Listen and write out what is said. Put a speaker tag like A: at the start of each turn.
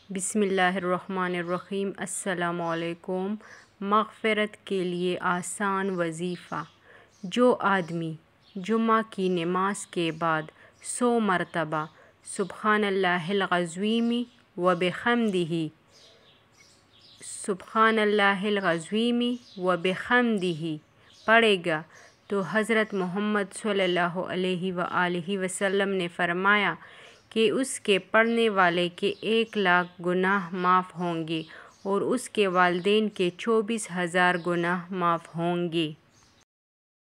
A: बिस्मिल्लाहिर्रहमानिर्रहीम। अस्सलामुअलैकुम। मग़फ़िरत के लिए आसान वज़ीफ़ा। जो आदमी जुम्मा की नमाज के बाद 100 मरतबा सुब्हानल्लाहिल अज़ीम व बिहम्दिही सुब्हानल्लाहिल अज़ीम व बिहम्दिही पढ़ेगा तो हज़रत मोहम्मद सल्लल्लाहु अलैहि व आलिहि वसल्लम ने फ़रमाया कि उसके पढ़ने वाले के 1,00,000 गुनाह माफ़ होंगे और उसके वालिदैन के 24,000 गुनाह माफ़ होंगे।